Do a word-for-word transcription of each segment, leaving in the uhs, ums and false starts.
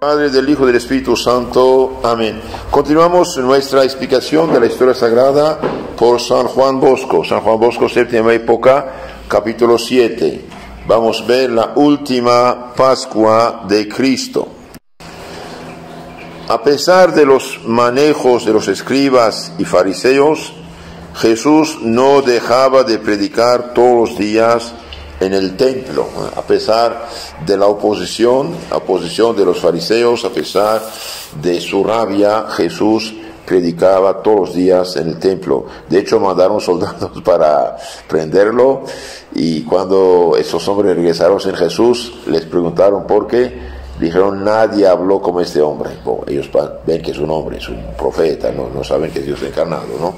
Padre, del Hijo y del Espíritu Santo. Amén. Continuamos nuestra explicación de la historia sagrada por San Juan Bosco. San Juan Bosco, séptima época, capítulo siete. Vamos a ver la última Pascua de Cristo. A pesar de los manejos de los escribas y fariseos, Jesús no dejaba de predicar todos los días en el templo, a pesar de la oposición, oposición de los fariseos, a pesar de su rabia, Jesús predicaba todos los días en el templo. De hecho, mandaron soldados para prenderlo, y cuando esos hombres regresaron en Jesús, les preguntaron por qué. Dijeron: nadie habló como este hombre. Bueno, ellos ven que es un hombre, es un profeta, no, no saben que es Dios encarnado, ¿no?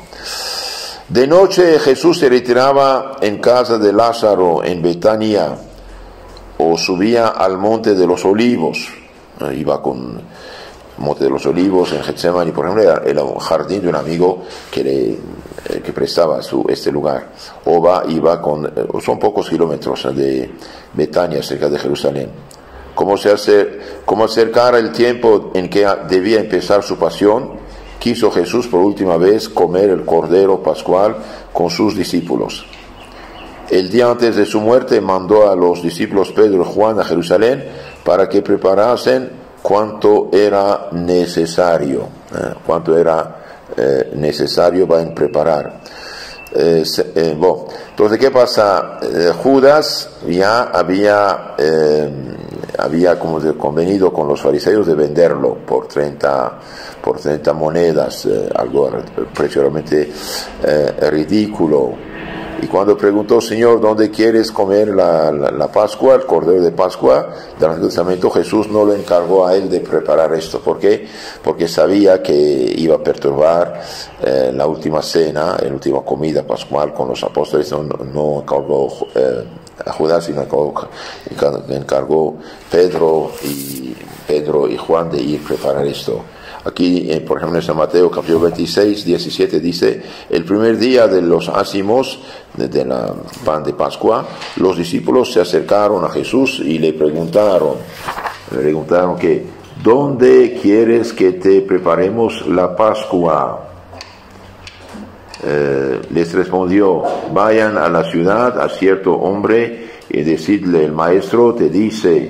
De noche Jesús se retiraba en casa de Lázaro en Betania, o subía al monte de los Olivos. Iba con monte de los Olivos en Getsemaní, por ejemplo, era, era un jardín de un amigo que le que prestaba su, este lugar. O va, iba con, son pocos kilómetros de Betania, cerca de Jerusalén. Como se hace, como acercara el tiempo en que debía empezar su pasión, quiso Jesús por última vez comer el cordero pascual con sus discípulos. El día antes de su muerte mandó a los discípulos Pedro y Juan a Jerusalén para que preparasen cuanto era necesario. ¿eh? Cuanto era eh, necesario va a preparar. Eh, eh, bueno, entonces, ¿qué pasa? Eh, Judas ya había, eh, había como convenido con los fariseos de venderlo por treinta monedas, eh, algo precio realmente eh, ridículo. Y cuando preguntó: Señor, ¿dónde quieres comer la, la, la Pascua, el Cordero de Pascua del Antiguo Testamento? Jesús no lo encargó a él de preparar esto. ¿Por qué? Porque sabía que iba a perturbar eh, la última cena, la última comida pascual con los apóstoles. No, no encargó eh, a Judas, sino encargó, encargó Pedro y, Pedro y Juan de ir a preparar esto. Aquí, eh, por ejemplo, en San Mateo, capítulo veintiséis, diecisiete, dice: el primer día de los ácimos, de, de la pan de Pascua, los discípulos se acercaron a Jesús y le preguntaron, le preguntaron que, ¿dónde quieres que te preparemos la Pascua? Eh, les respondió: vayan a la ciudad a cierto hombre y decidle, el maestro te dice,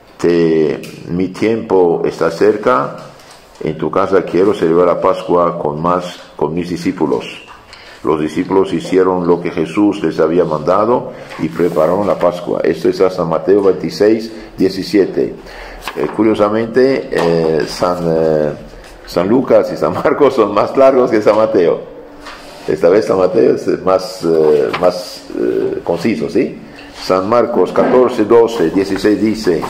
te, mi tiempo está cerca. En tu casa quiero celebrar la Pascua con más, con mis discípulos. Los discípulos hicieron lo que Jesús les había mandado y prepararon la Pascua. Esto es a San Mateo veintiséis, diecisiete. Eh, curiosamente, eh, San, eh, San Lucas y San Marcos son más largos que San Mateo. Esta vez San Mateo es más, eh, más eh, conciso, ¿sí? San Marcos catorce, doce, dieciséis dice: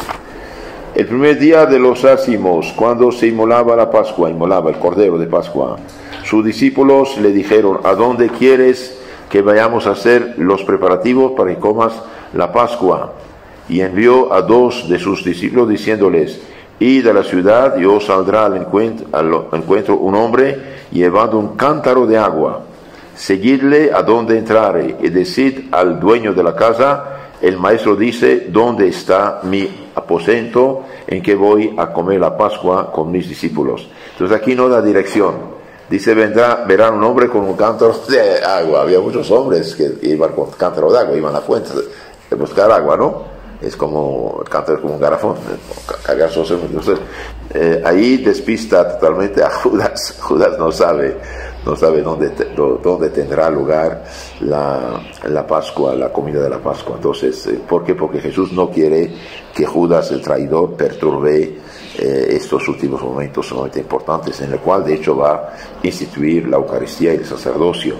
el primer día de los ácimos, cuando se inmolaba la Pascua, inmolaba el Cordero de Pascua, sus discípulos le dijeron: ¿a dónde quieres que vayamos a hacer los preparativos para que comas la Pascua? Y envió a dos de sus discípulos diciéndoles: id a la ciudad y os saldrá al encuentro, al encuentro un hombre llevando un cántaro de agua. Seguidle a donde entrare y decid al dueño de la casa: el maestro dice, ¿dónde está mi aposento en que voy a comer la Pascua con mis discípulos? Entonces aquí no da dirección. Dice: vendrá, verán un hombre con un cántaro de agua. Había muchos hombres que iban con cántaro de agua, iban a la fuente de buscar agua, ¿no? Es como, el cántaro es como un garrafón, cargar sus. Entonces, eh, ahí despista totalmente a Judas. Judas no sabe, no sabe dónde, dónde tendrá lugar la, la Pascua, la comida de la Pascua. Entonces, eh, ¿por qué? Porque Jesús no quiere que Judas, el traidor, perturbe eh, estos últimos momentos sumamente importantes, en el cual de hecho va a instituir la Eucaristía y el sacerdocio.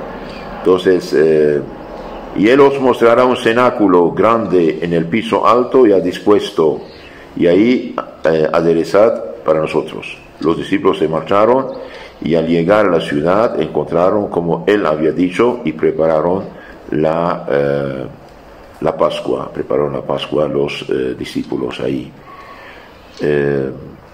Entonces, eh, y él os mostrará un cenáculo grande en el piso alto ya dispuesto, y ahí eh, aderezad para nosotros. Los discípulos se marcharon, y al llegar a la ciudad encontraron como él había dicho, y prepararon la, eh, la Pascua, prepararon la Pascua los eh, discípulos ahí. Eh,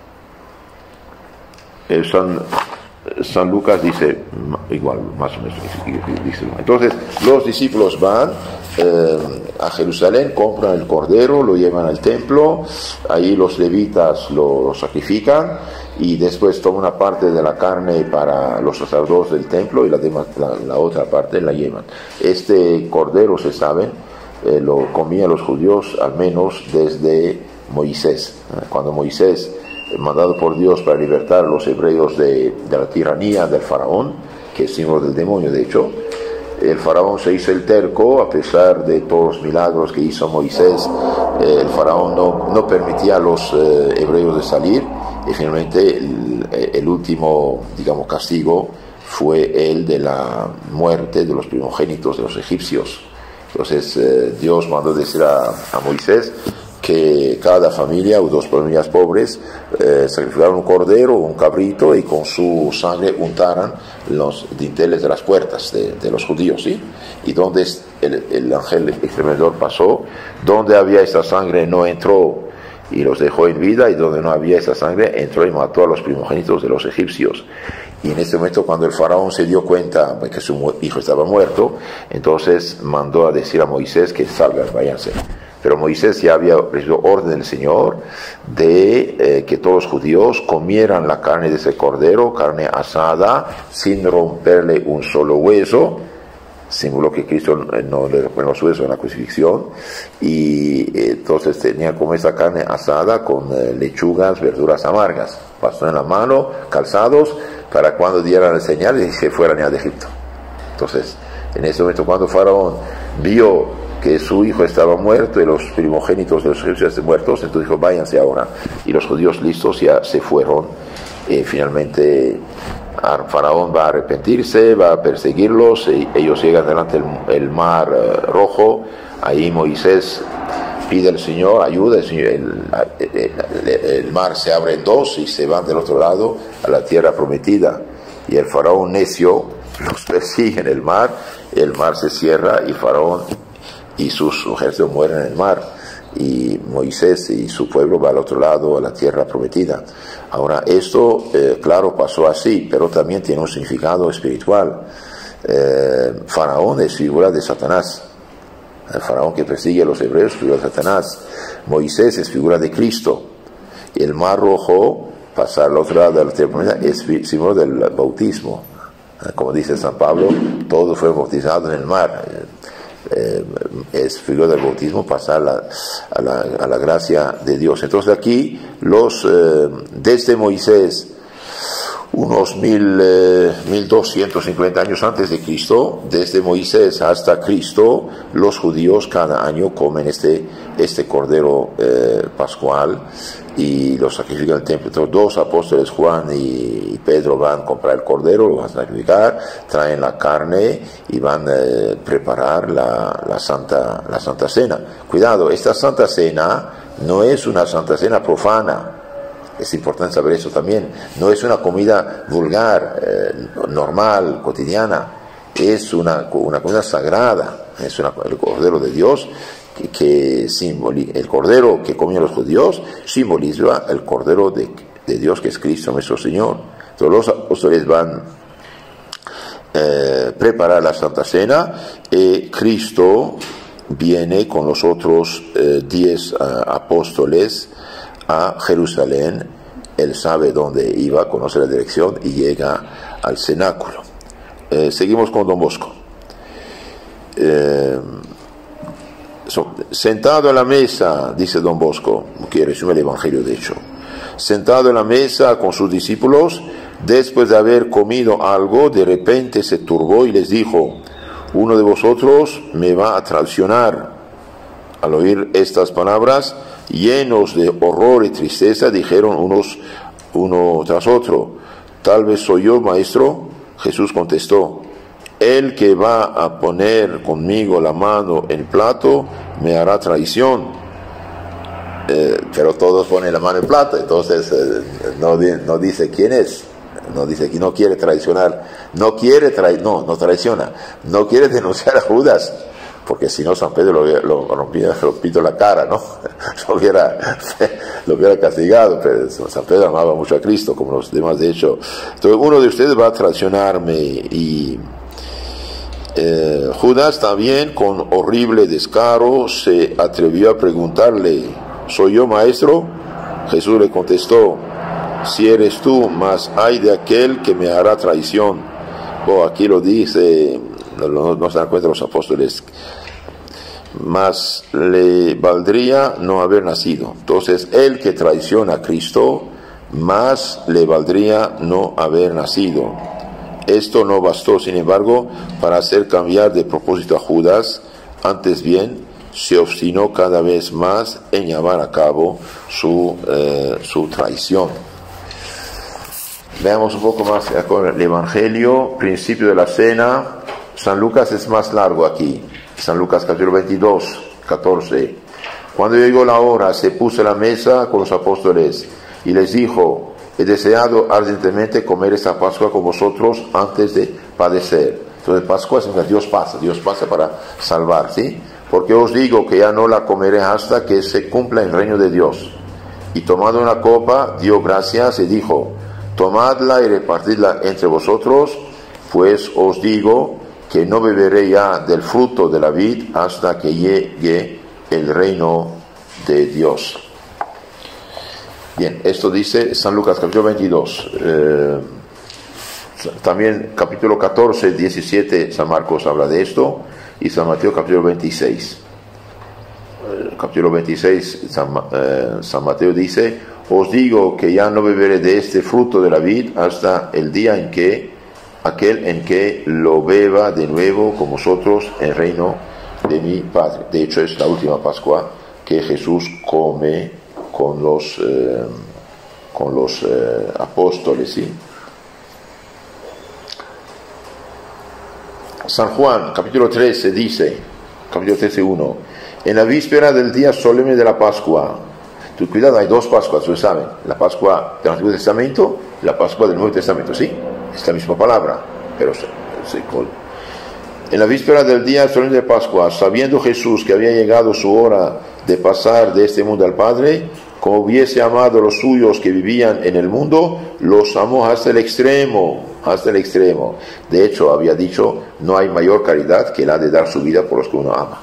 el San, San Lucas dice igual, más o menos dice. Entonces los discípulos van, eh, a Jerusalén, compran el cordero, lo llevan al templo, ahí los levitas lo, lo sacrifican y después toman una parte de la carne para los sacerdotes del templo y la, demás, la, la otra parte la llevan. Este cordero, se sabe, eh, lo comían los judíos al menos desde Moisés. Cuando Moisés, mandado por Dios para libertar a los hebreos de, de la tiranía del faraón, que es símbolo del demonio de hecho, el faraón se hizo el terco, a pesar de todos los milagros que hizo Moisés, eh, el faraón no, no permitía a los eh, hebreos de salir, y finalmente el, el último, digamos, castigo fue el de la muerte de los primogénitos de los egipcios. Entonces eh, Dios mandó decir a, a Moisés que cada familia o dos familias pobres eh, sacrificaran un cordero o un cabrito y con su sangre untaran los dinteles de las puertas de, de los judíos, ¿sí? Y donde el, el ángel exterminador pasó, donde había esa sangre no entró y los dejó en vida, y donde no había esa sangre entró y mató a los primogénitos de los egipcios. Y en ese momento, cuando el faraón se dio cuenta de que su hijo estaba muerto, entonces mandó a decir a Moisés que salgan, váyanse. Pero Moisés ya había recibido orden del Señor de eh, que todos los judíos comieran la carne de ese cordero, carne asada, sin romperle un solo hueso, símbolo que Cristo no le rompió los huesos en la crucifixión, y eh, entonces tenían como esa carne asada con eh, lechugas, verduras amargas, bastón en la mano, calzados, para cuando dieran el señal y se fueran ya de Egipto. Entonces, en ese momento, cuando Faraón vio que su hijo estaba muerto y los primogénitos de los egipcios muertos, entonces dijo, váyanse ahora. Y los judíos listos ya se fueron. Y finalmente Faraón va a arrepentirse, va a perseguirlos, y ellos llegan delante del el mar uh, rojo. Ahí Moisés pide al Señor ayuda, el, Señor, el, el, el mar se abre en dos y se van del otro lado a la tierra prometida. Y el Faraón necio los persigue en el mar, el mar se cierra y Faraón y sus ejércitos mueren en el mar, y Moisés y su pueblo va al otro lado, a la tierra prometida. Ahora, esto, eh, claro, pasó así, pero también tiene un significado espiritual. Eh, Faraón es figura de Satanás. El faraón que persigue a los hebreos es figura de Satanás. Moisés es figura de Cristo. Y el mar rojo, pasar al otro lado de la tierra prometida, es símbolo del bautismo. Como dice San Pablo, todos fueron bautizados en el mar. Eh, es figura del bautismo, pasar la, a, la, a la gracia de Dios. Entonces aquí los eh, desde Moisés, unos mil, eh, mil doscientos cincuenta años antes de Cristo, desde Moisés hasta Cristo, los judíos cada año comen este, este cordero eh, pascual y lo sacrifican en el templo. Entonces, dos apóstoles, Juan y Pedro, van a comprar el cordero, lo van a sacrificar, traen la carne y van a eh, preparar la, la, santa, la Santa Cena. Cuidado, esta Santa Cena no es una Santa Cena profana. Es importante saber eso también. No es una comida vulgar, eh, normal, cotidiana. Es una, una comida sagrada. Es una, el cordero de Dios. Que, que simboliza, el cordero que comían los judíos simboliza el cordero de, de Dios, que es Cristo nuestro Señor. Entonces los apóstoles van a eh, preparar la Santa Cena y Cristo viene con los otros eh, diez uh, apóstoles a Jerusalén. Él sabe dónde iba, conoce la dirección y llega al cenáculo. Eh, seguimos con Don Bosco. Eh, So, sentado a la mesa, dice Don Bosco, que resume el Evangelio de hecho, sentado en la mesa con sus discípulos, después de haber comido algo, de repente se turbó y les dijo, uno de vosotros me va a traicionar. Al oír estas palabras, llenos de horror y tristeza, dijeron unos uno tras otro, tal vez soy yo, maestro. Jesús contestó, el que va a poner conmigo la mano en el plato me hará traición. Eh, pero todos ponen la mano en el plato, entonces eh, no, no dice quién es, no dice que no quiere traicionar, no quiere trai no, no traiciona, no quiere denunciar a Judas, porque si no San Pedro lo, lo rompía, rompito la cara, ¿no? lo, hubiera, lo hubiera castigado, pero San Pedro amaba mucho a Cristo, como los demás de hecho. Entonces uno de ustedes va a traicionarme y Eh, Judas también, con horrible descaro, se atrevió a preguntarle: ¿soy yo, maestro? Jesús le contestó: si eres tú, mas hay de aquel que me hará traición. Oh, aquí lo dice, no, no se dan cuenta los apóstoles, mas le valdría no haber nacido. Entonces, el que traiciona a Cristo, más le valdría no haber nacido. Esto no bastó, sin embargo, para hacer cambiar de propósito a Judas. Antes bien, se obstinó cada vez más en llevar a cabo su, eh, su traición. Veamos un poco más con el Evangelio, principio de la cena. San Lucas es más largo aquí. San Lucas capítulo veintidós, catorce. Cuando llegó la hora, se puso a la mesa con los apóstoles y les dijo: he deseado ardientemente comer esta Pascua con vosotros antes de padecer. Entonces, Pascua significa Dios pasa, Dios pasa para salvar, ¿sí? Porque os digo que ya no la comeré hasta que se cumpla el reino de Dios. Y tomando una copa, dio gracias y dijo: tomadla y repartidla entre vosotros, pues os digo que no beberé ya del fruto de la vid hasta que llegue el reino de Dios. Bien, esto dice San Lucas capítulo veintidós. Eh, también capítulo catorce, diecisiete, San Marcos habla de esto, y San Mateo capítulo veintiséis. Eh, capítulo veintiséis, San, eh, San Mateo dice: os digo que ya no beberé de este fruto de la vid hasta el día en que, aquel en que lo beba de nuevo con vosotros en el reino de mi Padre. De hecho, es la última Pascua que Jesús come con los, eh, con los eh, apóstoles, ¿sí? San Juan, capítulo trece, dice, capítulo trece, uno: en la víspera del día solemne de la Pascua. Tú, cuidado, hay dos Pascuas, ustedes saben: la Pascua del Antiguo Testamento y la Pascua del Nuevo Testamento, ¿sí? Es la misma palabra, pero sí, en la víspera del día solemne de Pascua, sabiendo Jesús que había llegado su hora de pasar de este mundo al Padre, como hubiese amado a los suyos que vivían en el mundo, los amó hasta el extremo, hasta el extremo. De hecho, había dicho: no hay mayor caridad que la de dar su vida por los que uno ama.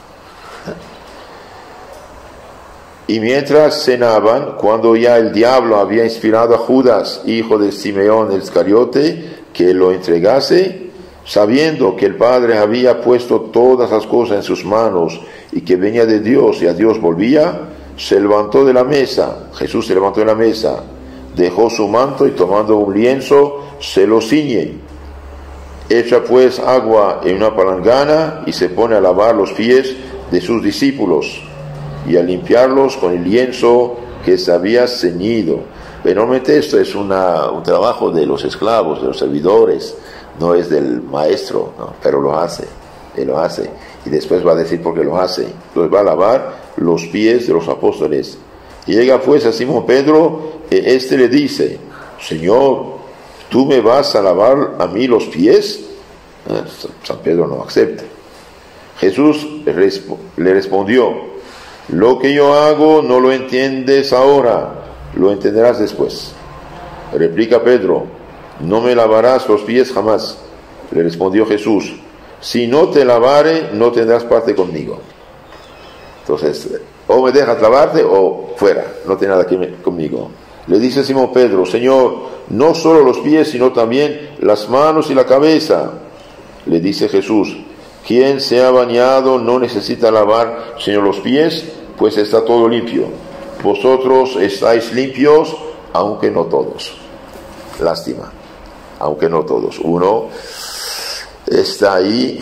Y mientras cenaban, cuando ya el diablo había inspirado a Judas, hijo de Simeón el Iscariote, que lo entregase, sabiendo que el Padre había puesto todas las cosas en sus manos y que venía de Dios y a Dios volvía, se levantó de la mesa. Jesús se levantó de la mesa, dejó su manto y tomando un lienzo se lo ciñe. Echa pues agua en una palangana y se pone a lavar los pies de sus discípulos y a limpiarlos con el lienzo que se había ceñido. Pero normalmente esto es una, un trabajo de los esclavos, de los servidores, no es del maestro, ¿no? Pero lo hace, él lo hace, y después va a decir por qué lo hace. Entonces va a lavar los pies de los apóstoles. Y llega pues a Simón Pedro, y este le dice: Señor, ¿tú me vas a lavar a mí los pies? San Pedro no acepta. Jesús le respondió: lo que yo hago no lo entiendes ahora, lo entenderás después. Replica Pedro: no me lavarás los pies jamás. Le respondió Jesús: si no te lavare, no tendrás parte conmigo. Entonces, o me dejas lavarte o fuera, no tiene nada que ver conmigo. Le dice Simón Pedro: Señor, no solo los pies, sino también las manos y la cabeza. Le dice Jesús: quien se ha bañado no necesita lavar sino los pies, pues está todo limpio. Vosotros estáis limpios, aunque no todos. Lástima, aunque no todos. Uno está ahí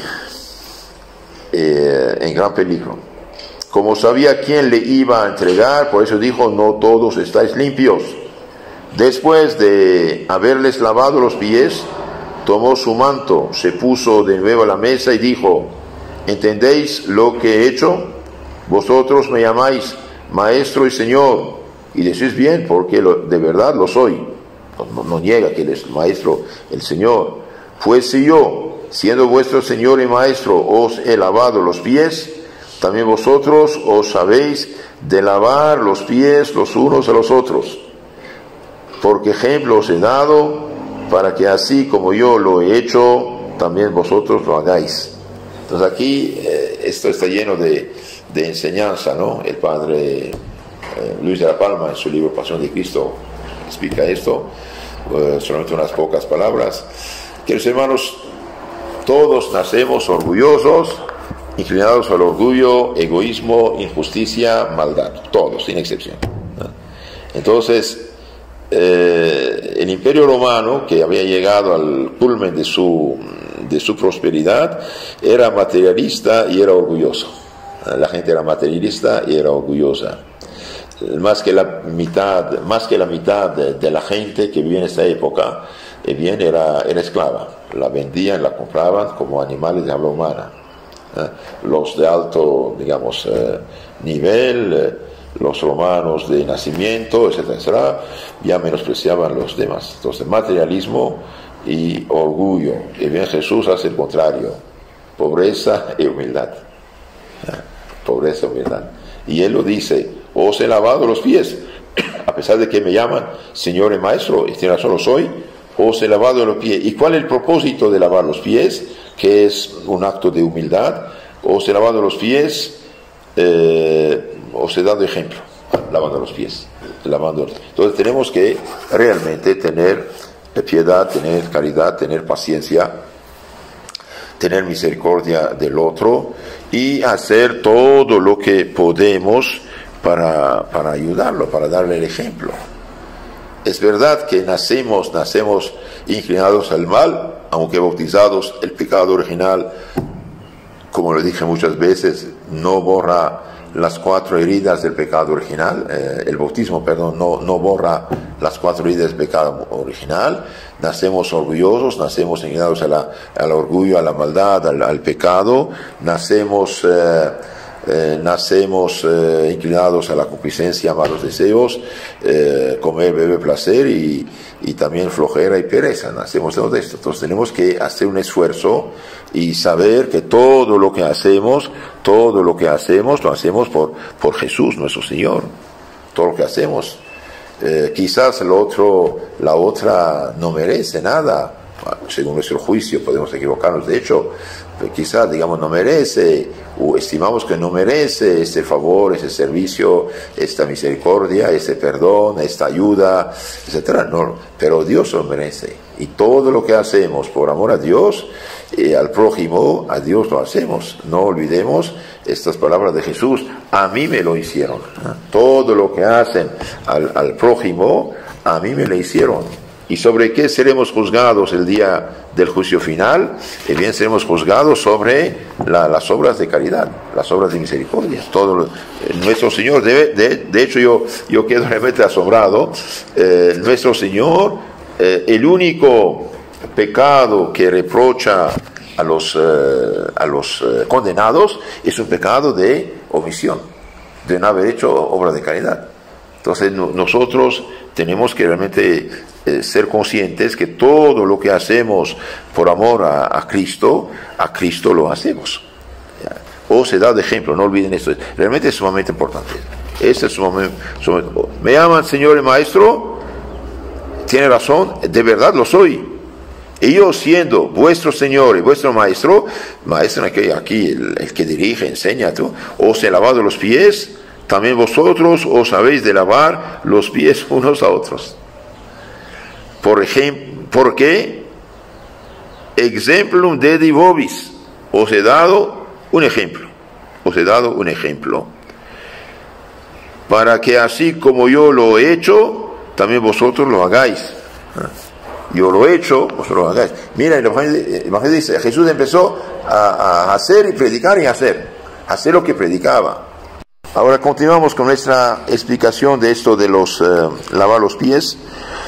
eh, en gran peligro. Como sabía quién le iba a entregar, por eso dijo: no todos estáis limpios. Después de haberles lavado los pies, tomó su manto, se puso de nuevo a la mesa y dijo: ¿entendéis lo que he hecho? Vosotros me llamáis Maestro y Señor, y decís bien, porque lo, de verdad lo soy. No, no, no niega que Él es el Maestro, el Señor. Pues si yo, siendo vuestro Señor y Maestro, os he lavado los pies, también vosotros os sabéis de lavar los pies los unos a los otros. Porque ejemplo os he dado, para que así como yo lo he hecho, también vosotros lo hagáis. Entonces aquí eh, esto está lleno de, de enseñanza, ¿no? El padre eh, Luis de la Palma en su libro Pasión de Cristo explica esto, eh, solamente unas pocas palabras. Queridos hermanos, todos nacemos orgullosos, inclinados al orgullo, egoísmo, injusticia, maldad, todos, sin excepción, ¿no? Entonces, eh, el Imperio Romano, que había llegado al culmen de su, de su prosperidad, era materialista y era orgulloso. La gente era materialista y era orgullosa. Más que la mitad, más que la mitad de, de la gente que vivía en esta época, eh, bien, era, era esclava. La vendían, la compraban como animales de habla humana. Eh, los de alto, digamos, eh, nivel, eh, los romanos de nacimiento, etcétera, etcétera, ya menospreciaban los demás. Entonces, materialismo y orgullo. Y bien, Jesús hace el contrario: pobreza y humildad. Eh, pobreza y humildad. Y él lo dice: os he lavado los pies, a pesar de que me llaman Señor y Maestro, y tiene razón, lo soy, os he lavado los pies. ¿Y cuál es el propósito de lavar los pies? Que es un acto de humildad. Os he lavado los pies, eh, os he dado ejemplo, lavando los pies, lavando. Entonces tenemos que realmente tener piedad, tener caridad, tener paciencia, tener misericordia del otro y hacer todo lo que podemos para, para ayudarlo, para darle el ejemplo. Es verdad que nacemos, nacemos inclinados al mal, aunque bautizados, el pecado original, como lo dije muchas veces, no borra las cuatro heridas del pecado original, eh, el bautismo, perdón, no, no borra las cuatro heridas del pecado original. Nacemos orgullosos, nacemos inclinados a la, al orgullo, a la maldad, al, al pecado, nacemos... Eh, Eh, nacemos eh, inclinados a la concupiscencia, a malos deseos, eh, comer, beber, placer y, y también flojera y pereza. Nacemos de todo esto. Entonces tenemos que hacer un esfuerzo y saber que todo lo que hacemos, todo lo que hacemos, lo hacemos por, por Jesús, nuestro Señor. Todo lo que hacemos. Eh, quizás lo otro, la otra no merece nada, según nuestro juicio, podemos equivocarnos. De hecho, quizás, digamos, no merece, o estimamos que no merece este favor, ese servicio, esta misericordia, este perdón, esta ayuda, etcétera. No, pero Dios lo merece. Y todo lo que hacemos por amor a Dios, eh, al prójimo, a Dios lo hacemos. No olvidemos estas palabras de Jesús: a mí me lo hicieron. ¿Eh? Todo lo que hacen al, al prójimo, a mí me lo hicieron. ¿Y sobre qué seremos juzgados el día del juicio final? Eh bien, seremos juzgados sobre la, las obras de caridad, las obras de misericordia. Todo lo, eh, nuestro Señor, debe, de, de hecho yo, yo quedo realmente asombrado. Eh, nuestro Señor, eh, el único pecado que reprocha a los, eh, a los eh, condenados es un pecado de omisión, de no haber hecho obras de caridad. Entonces no, nosotros tenemos que realmente eh, ser conscientes que todo lo que hacemos por amor a, a Cristo, a Cristo lo hacemos. O se da de ejemplo, no olviden esto. Realmente es sumamente importante. Este es sumamente, sumamente, me llaman Señor y Maestro, tiene razón, de verdad lo soy. Y yo, siendo vuestro Señor y vuestro Maestro, Maestro aquí, aquí el, el que dirige, enseña, tú, os he lavado los pies, también vosotros os habéis de lavar los pies unos a otros. Por ejemplo, ¿por qué? Exemplum dedi vobis. Os he dado un ejemplo. Os he dado un ejemplo. Para que así como yo lo he hecho, también vosotros lo hagáis. Yo lo he hecho, vosotros lo hagáis. Mira, el Evangelio dice, Jesús empezó a, a hacer y predicar y hacer. Hacer lo que predicaba. Ahora continuamos con nuestra explicación de esto de los eh, lavar los pies.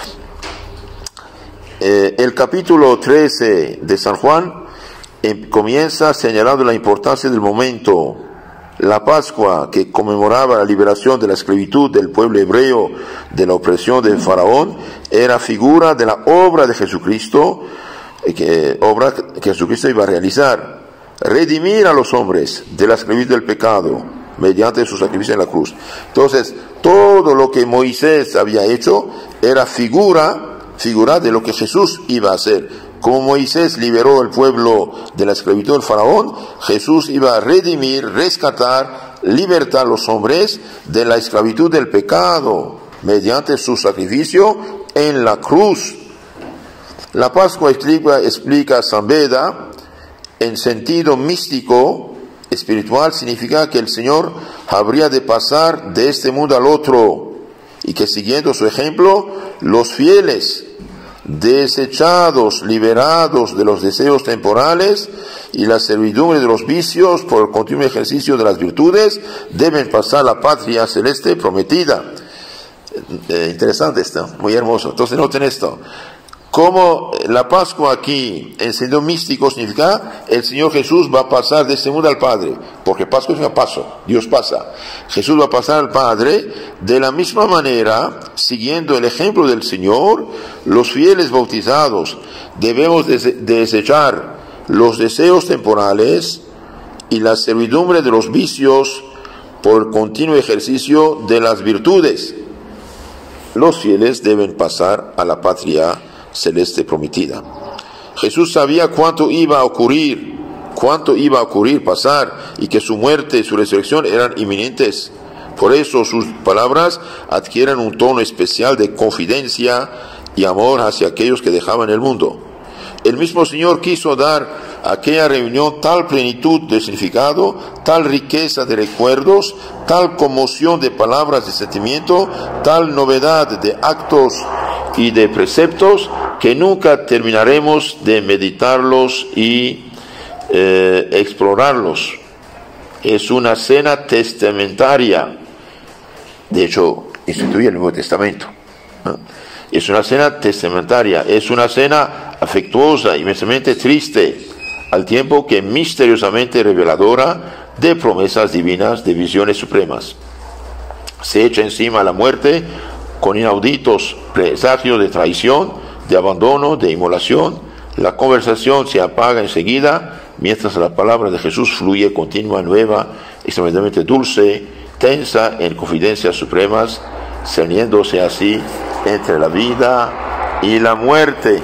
Eh, el capítulo trece de San Juan eh, comienza señalando la importancia del momento. La Pascua, que conmemoraba la liberación de la esclavitud del pueblo hebreo de la opresión del faraón, era figura de la obra de Jesucristo, eh, que, obra que Jesucristo iba a realizar, redimir a los hombres de la esclavitud del pecado mediante su sacrificio en la cruz. Entonces, todo lo que Moisés había hecho era figura, figura de lo que Jesús iba a hacer. como Moisés liberó al pueblo de la esclavitud del faraón, Jesús iba a redimir, rescatar, libertar a los hombres de la esclavitud del pecado mediante su sacrificio en la cruz. La Pascua explica, explica San Beda, en sentido místico, espiritual, significa que el Señor habría de pasar de este mundo al otro y que siguiendo su ejemplo, los fieles, desechados, liberados de los deseos temporales y la servidumbre de los vicios por el continuo ejercicio de las virtudes, deben pasar a la patria celeste prometida. Eh, interesante esto, muy hermoso. Entonces noten esto. Como la Pascua aquí, en sentido místico, significa el Señor Jesús va a pasar de este mundo al Padre, porque Pascua es un paso, Dios pasa. Jesús va a pasar al Padre, de la misma manera, siguiendo el ejemplo del Señor, los fieles bautizados debemos desechar los deseos temporales y la servidumbre de los vicios por el continuo ejercicio de las virtudes. Los fieles deben pasar a la patria celeste prometida. Jesús sabía cuánto iba a ocurrir, cuánto iba a ocurrir, pasar, y que su muerte y su resurrección eran inminentes. Por eso sus palabras adquieren un tono especial de confidencia y amor hacia aquellos que dejaban el mundo. El mismo Señor quiso dar a aquella reunión tal plenitud de significado, tal riqueza de recuerdos, tal conmoción de palabras de sentimiento, tal novedad de actos y de preceptos, que nunca terminaremos de meditarlos y eh, explorarlos. Es una cena testamentaria. De hecho, instituye el Nuevo Testamento, ¿no? Es una cena testamentaria, es una cena afectuosa, inmensamente triste, al tiempo que misteriosamente reveladora de promesas divinas, de visiones supremas. Se echa encima la muerte con inauditos presagios de traición, de abandono, de inmolación. La conversación se apaga enseguida, mientras la palabra de Jesús fluye continua, nueva, extremadamente dulce, tensa en confidencias supremas, cerniéndose así entre la vida y la muerte.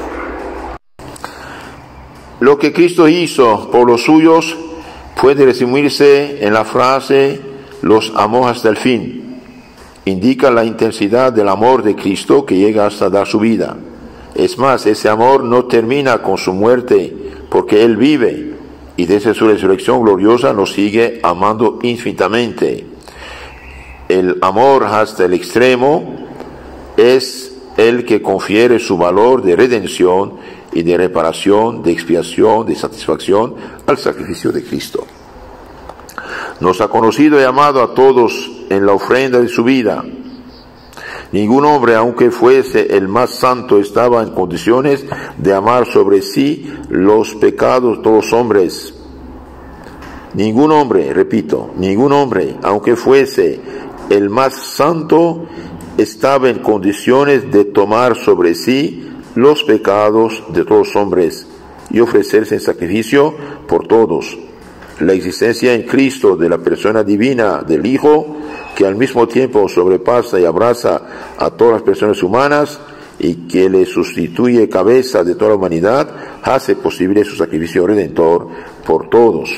Lo que Cristo hizo por los suyos puede resumirse en la frase: los amó hasta el fin. Indica la intensidad del amor de Cristo que llega hasta dar su vida. Es más, ese amor no termina con su muerte, porque Él vive y desde su resurrección gloriosa nos sigue amando infinitamente. El amor hasta el extremo es el que confiere su valor de redención y de reparación, de expiación, de satisfacción al sacrificio de Cristo. Nos ha conocido y amado a todos en la ofrenda de su vida. Ningún hombre, aunque fuese el más santo, estaba en condiciones de amar sobre sí los pecados de todos los hombres. Ningún hombre, repito, ningún hombre, aunque fuese el más santo, estaba en condiciones de tomar sobre sí los pecados de todos los hombres y ofrecerse en sacrificio por todos. La existencia en Cristo de la persona divina del Hijo, que al mismo tiempo sobrepasa y abraza a todas las personas humanas y que le sustituye cabeza de toda la humanidad, hace posible su sacrificio redentor por todos.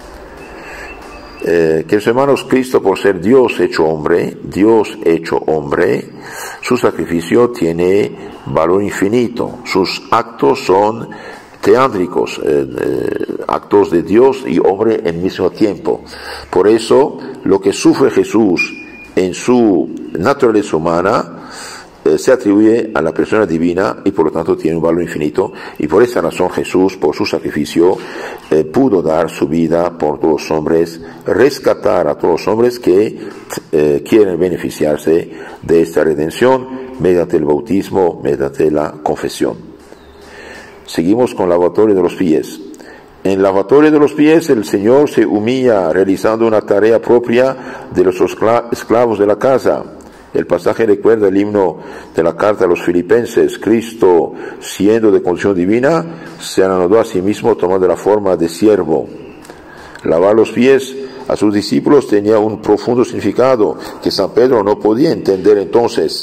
Eh, queridos hermanos, Cristo, por ser Dios hecho hombre, Dios hecho hombre, su sacrificio tiene valor infinito. Sus actos son teátricos, eh, eh, actos de Dios y hombre en mismo tiempo. Por eso, lo que sufre Jesús en su naturaleza humana eh, se atribuye a la persona divina y por lo tanto tiene un valor infinito. Y por esa razón Jesús, por su sacrificio, eh, pudo dar su vida por todos los hombres, rescatar a todos los hombres que eh, quieren beneficiarse de esta redención mediante el bautismo, mediante la confesión. Seguimos con el lavatorio de los pies. En el lavatorio de los pies el Señor se humilla realizando una tarea propia de los esclavos de la casa. El pasaje recuerda el himno de la carta a los filipenses. Cristo, siendo de condición divina, se anonadó a sí mismo tomando la forma de siervo. Lavar los pies a sus discípulos tenía un profundo significado que San Pedro no podía entender entonces.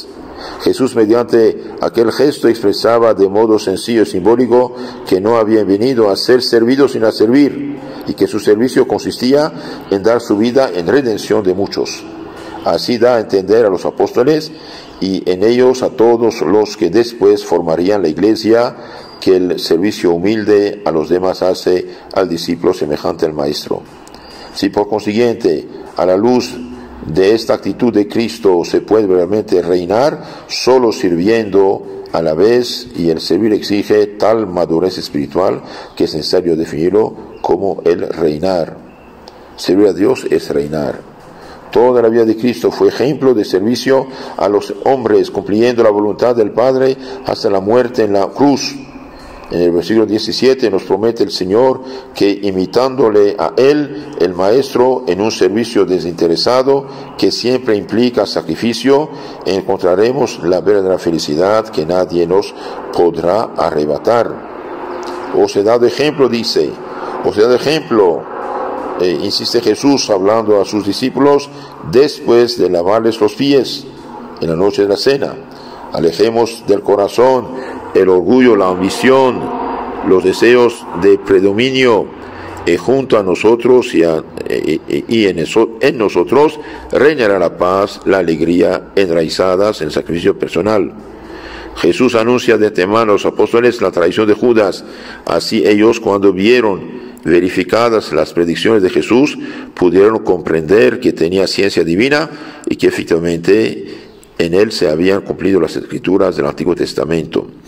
Jesús, mediante aquel gesto, expresaba de modo sencillo y simbólico que no habían venido a ser servidos sino a servir, y que su servicio consistía en dar su vida en redención de muchos. Así da a entender a los apóstoles y en ellos a todos los que después formarían la iglesia, que el servicio humilde a los demás hace al discípulo semejante al maestro. Si por consiguiente, a la luz de esta actitud de Cristo se puede realmente reinar solo sirviendo a la vez, y el servir exige tal madurez espiritual que es necesario definirlo como el reinar. Servir a Dios es reinar. Toda la vida de Cristo fue ejemplo de servicio a los hombres, cumpliendo la voluntad del Padre hasta la muerte en la cruz. En el versículo diecisiete nos promete el Señor que, imitándole a Él, el Maestro, en un servicio desinteresado que siempre implica sacrificio, encontraremos la verdadera felicidad que nadie nos podrá arrebatar. Os he dado ejemplo, dice, os he dado ejemplo, eh, insiste Jesús hablando a sus discípulos después de lavarles los pies en la noche de la cena. Alejemos del corazón el orgullo, la ambición, los deseos de predominio, y junto a nosotros y, a, y, y en, eso, en nosotros reinará la paz, la alegría enraizadas en el sacrificio personal. Jesús anuncia de antemano a los apóstoles la traición de Judas. Así ellos, cuando vieron verificadas las predicciones de Jesús, pudieron comprender que tenía ciencia divina y que efectivamente en él se habían cumplido las escrituras del Antiguo Testamento.